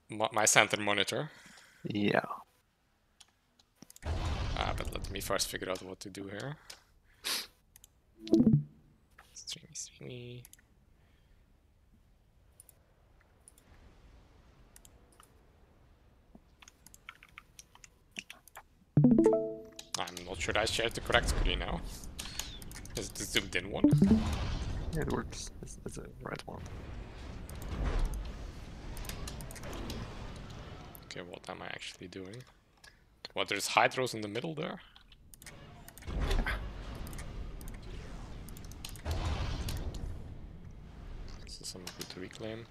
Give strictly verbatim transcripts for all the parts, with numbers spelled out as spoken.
my center monitor. Yeah. Ah, but let me first figure out what to do here. Streamy, streamy. I'm not sure I shared the correct screen now. Is it the zoomed in one? Yeah, it works. It's, it's a right one. Okay, what am I actually doing? What, there's hydros in the middle there? This is some good reclaim.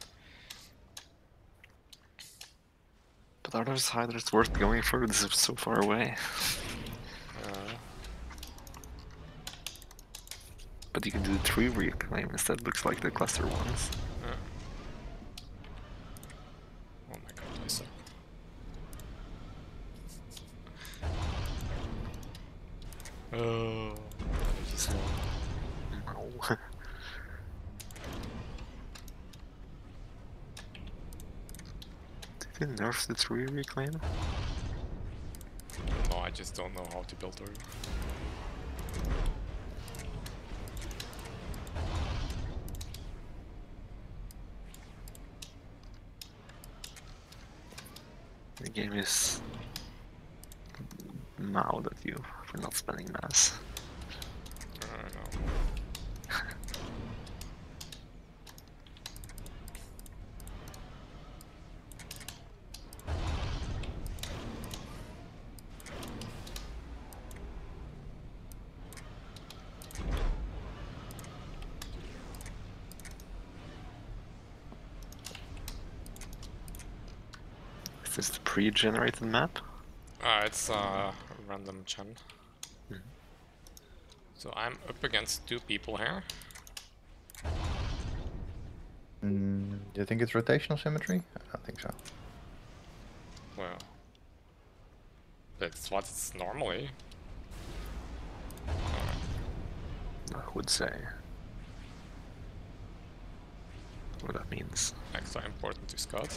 But are those hydras worth going for? This is so far away. Uh, But you can do the tree reclaim instead, looks like the cluster ones. uh. Oh my god, Lisa. Oh, energy slow. No. Did they nerf the tree reclaim? No, I just don't know how to build Uru. The game is mad at you for not spending mass. I don't know. Is this the pre-generated map? Uh, it's uh, random Chen. Mhm. So I'm up against two people here. Mm, do you think it's rotational symmetry? I don't think so. Well, that's what it's normally. Uh, I would say. What that means. extra important to scout.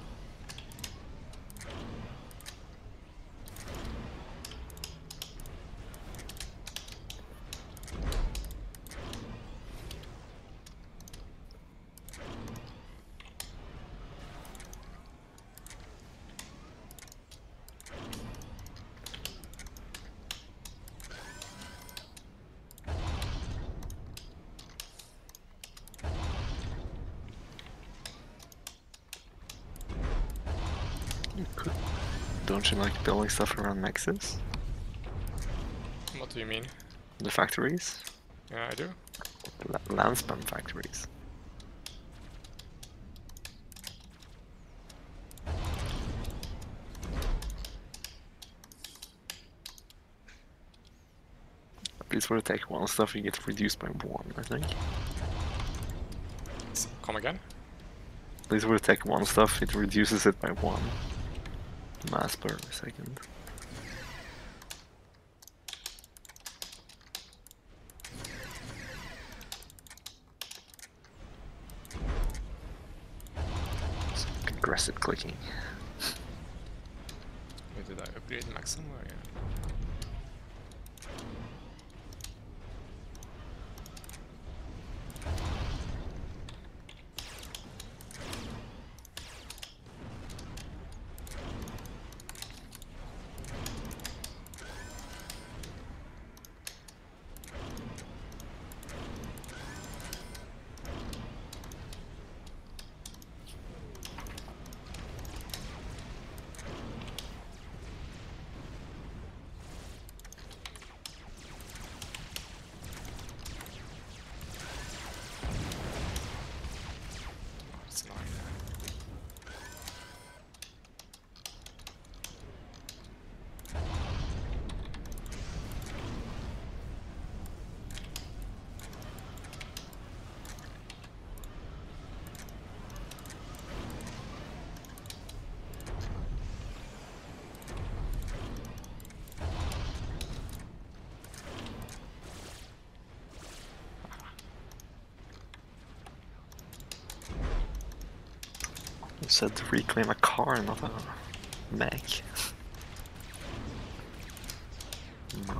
You could. Don't you like building stuff around mexes? What do you mean? The factories? Yeah, I do. La land spam factories. At least for the tech one stuff, you get reduced by one, I think. S come again? At least for the tech one stuff, it reduces it by one mass per second. It's aggressive clicking. Wait, did I upgrade Maxim? Or yeah. said to reclaim a car, not a mech. No.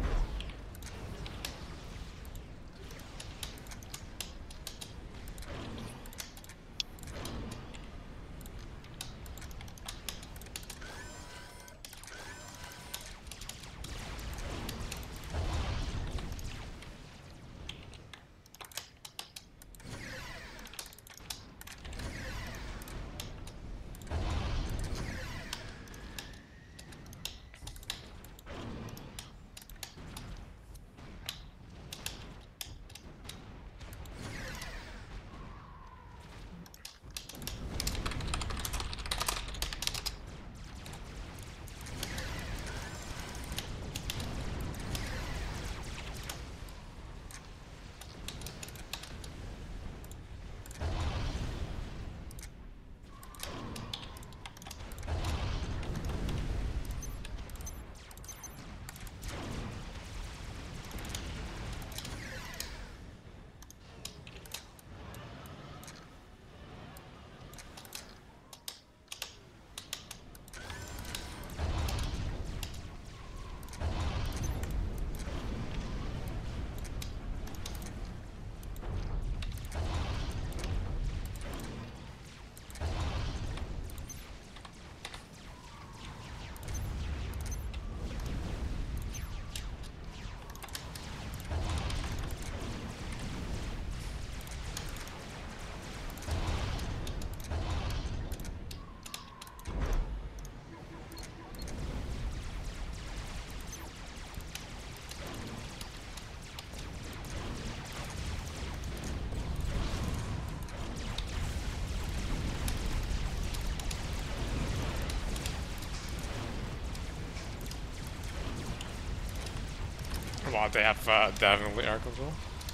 Well, they have uh, definitely air control.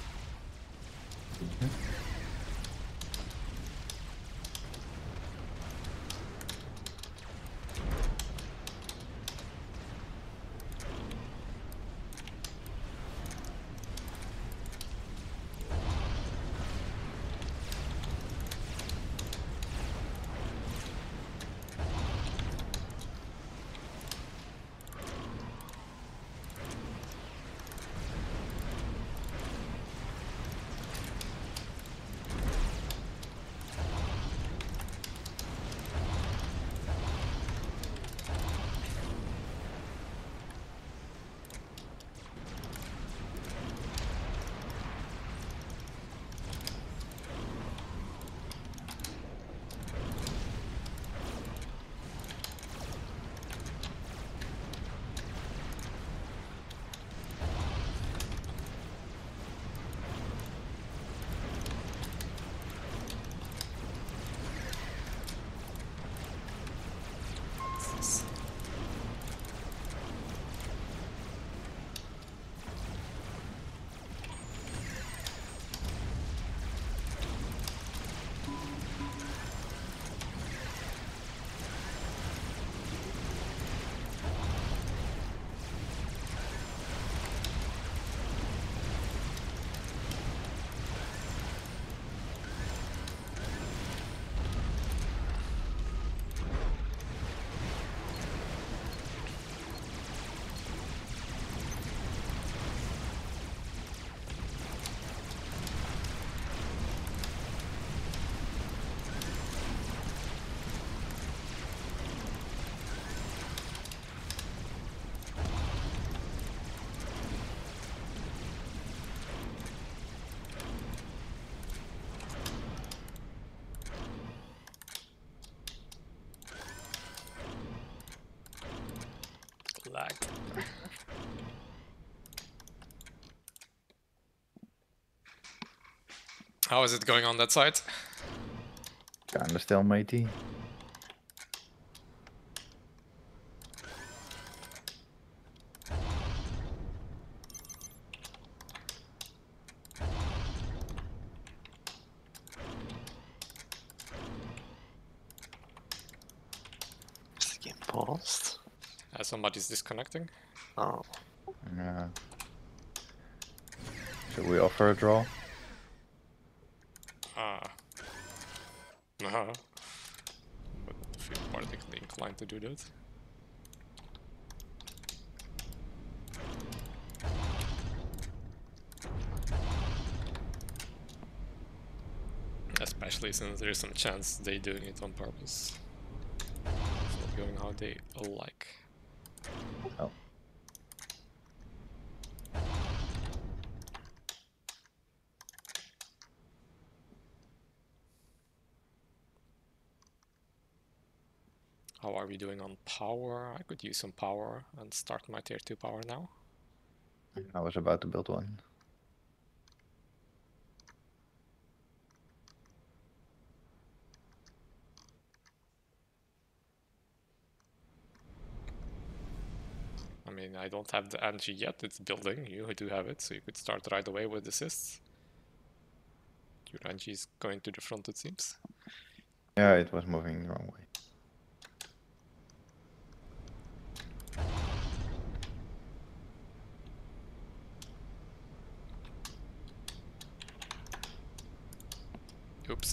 Lag. How is it going on that side? Kinda stalemate. Is the game paused? Uh, somebody's disconnecting. Oh. Yeah. Should we offer a draw? Ah. No. But inclined to do that. Especially since there's some chance they doing it on purpose. So going how they like. Oh. How are we doing on power? I could use some power and start my tier two power now. I was about to build one. I mean, I don't have the energy yet, it's building. You do have it, so you could start right away with assists. Your energy is going to the front, it seems. Yeah, it was moving the wrong way. Oops.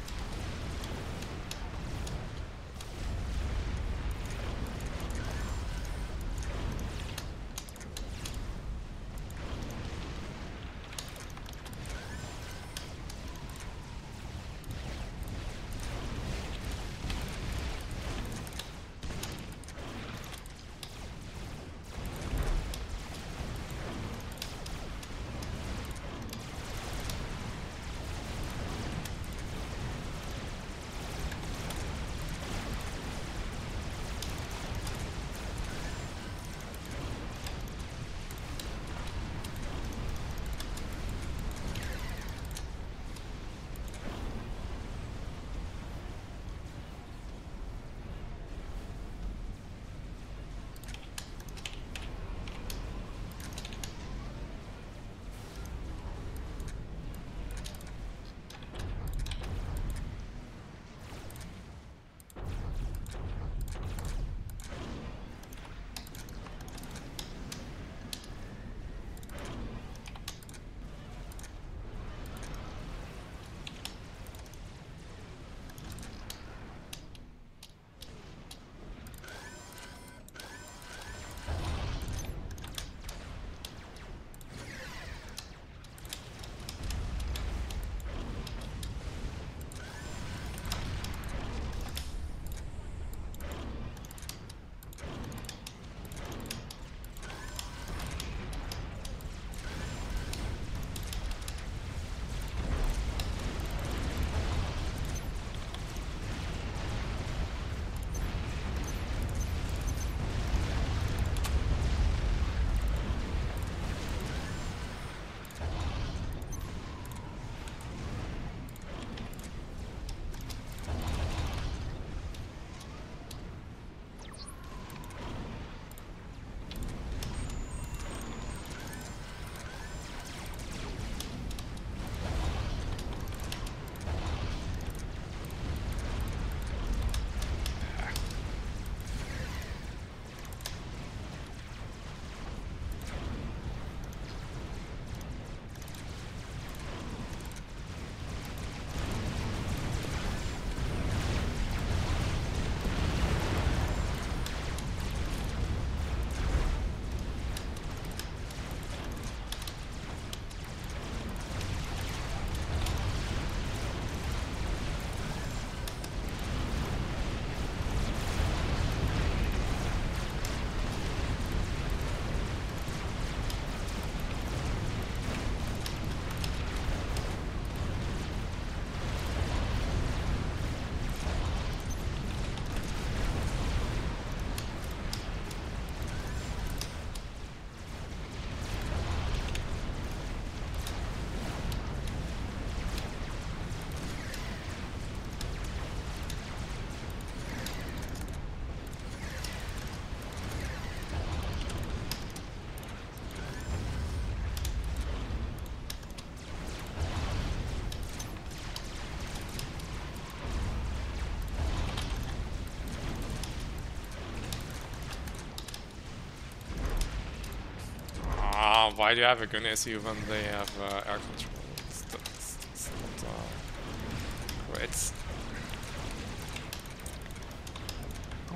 Why do you have a gun issue when they have uh, air control? It's, it's, it's not uh, great.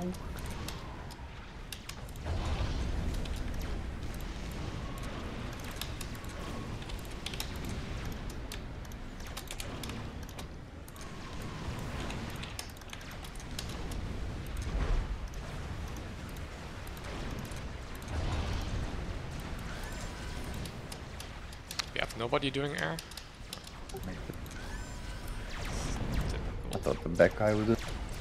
We have nobody doing air. I thought the back guy would do.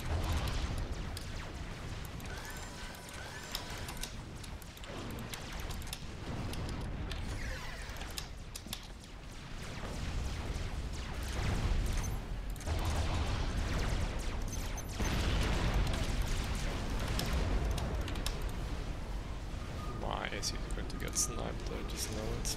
My A C is going to get sniped, I just know it.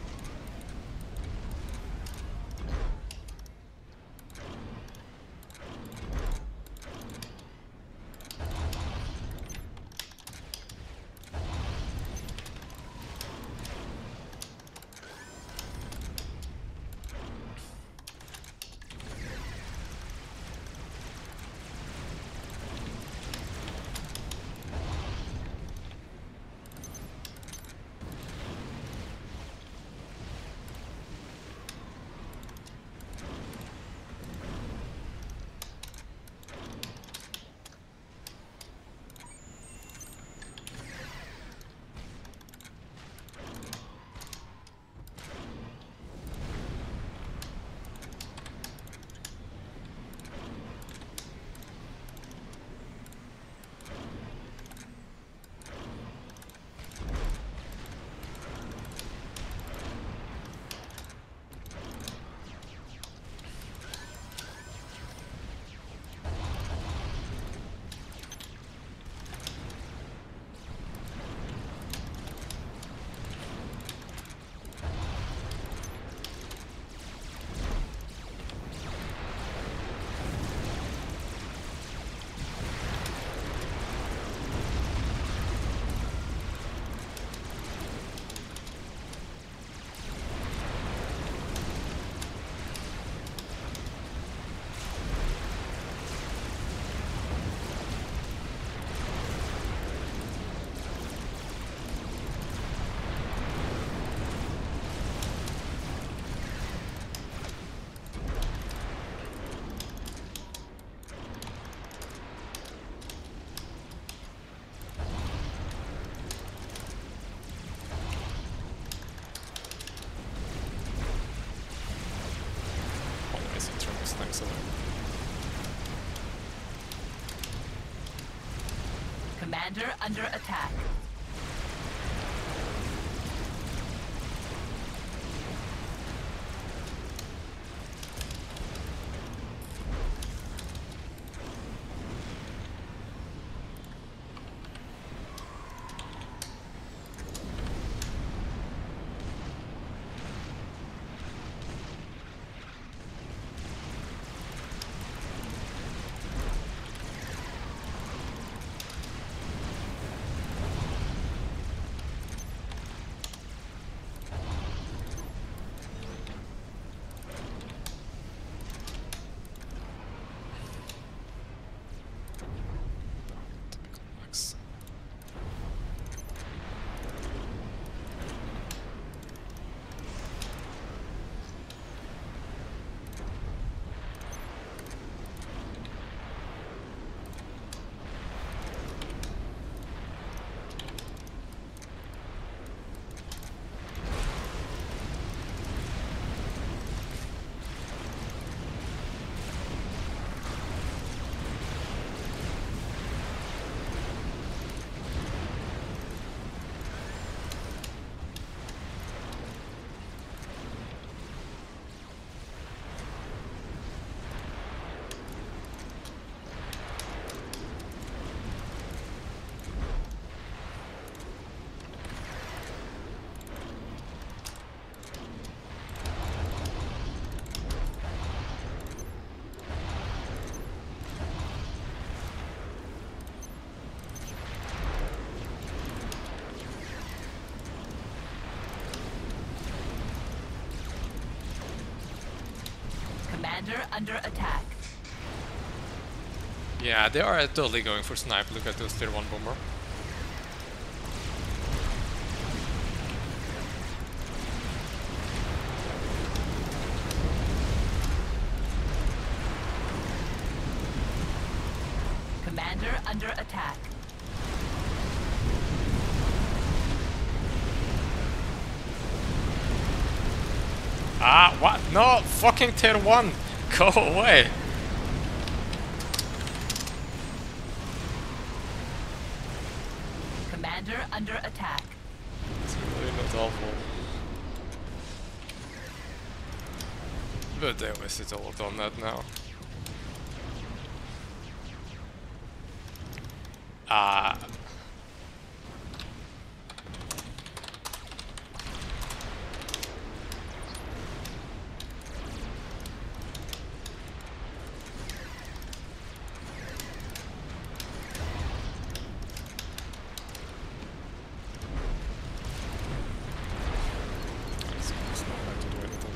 Thanks a lot. Commander under attack. Commander under attack. Yeah, they are totally going for snipe. Look at those tier one bomber. Commander under attack. Ah, what? No, fucking tier one! Go away! Commander under attack. It's really not awful. But they wasted a lot on that now. Ah. It's it's not going to do anything.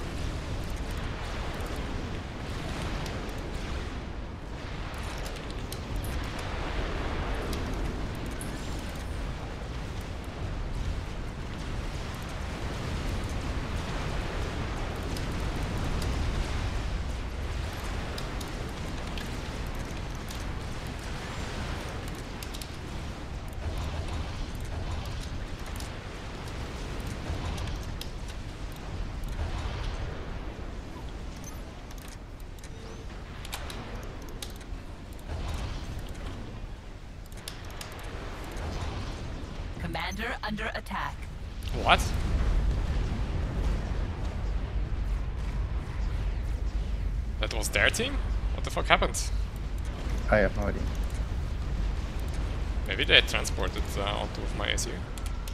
Commander under attack. What? That was their team? What the fuck happened? I have no idea. Maybe they transported uh, onto my S U.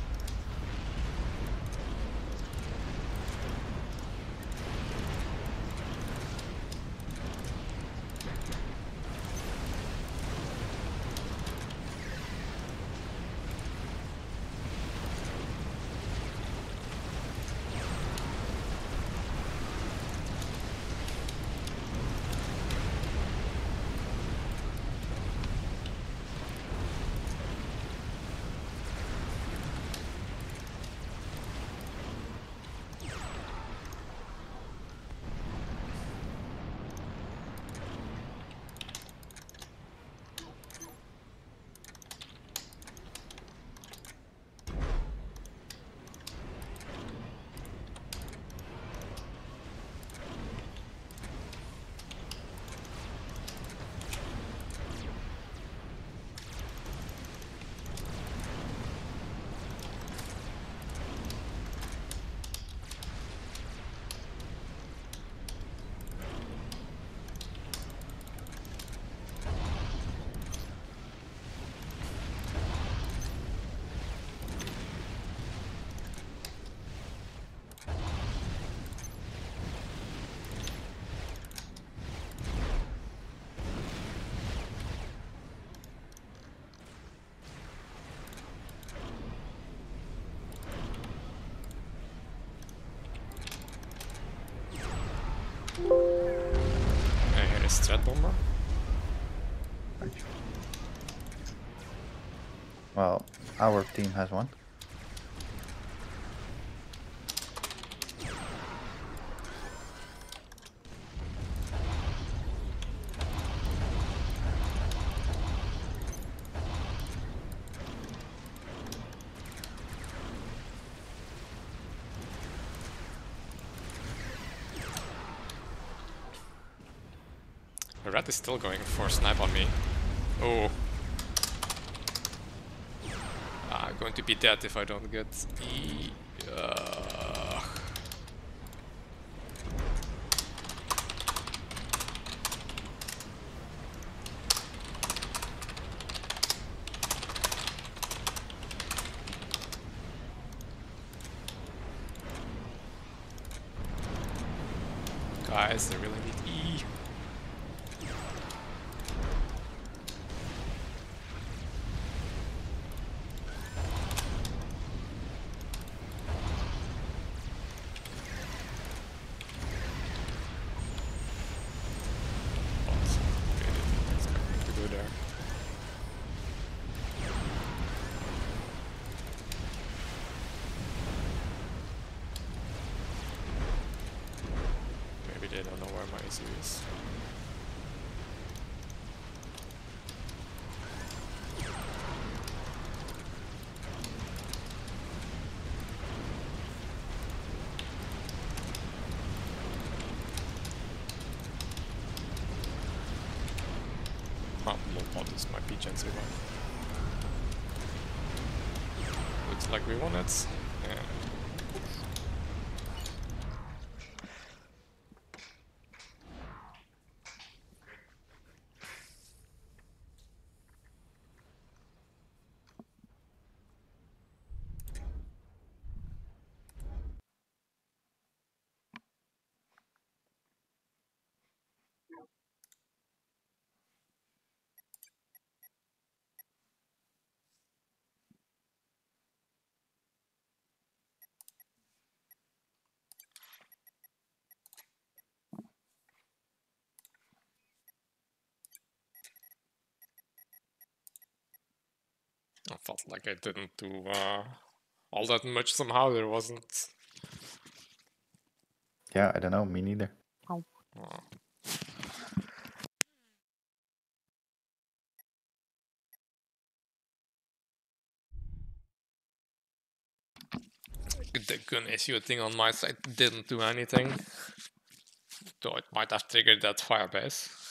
I hear a strat bomber. Well, our team has one. The rat is still going for snipe on me. Oh. I'm going to be dead if I don't get E. Uh. Guys, I really need E. It's going to go there. serious. Oh, well, this might be Gen zero. Looks like we won it. Yeah. I felt like I didn't do uh, all that much somehow. There wasn't. Yeah, I don't know. Me neither. Oh. The gun issue thing on my side didn't do anything. Though it might have triggered that Firebase.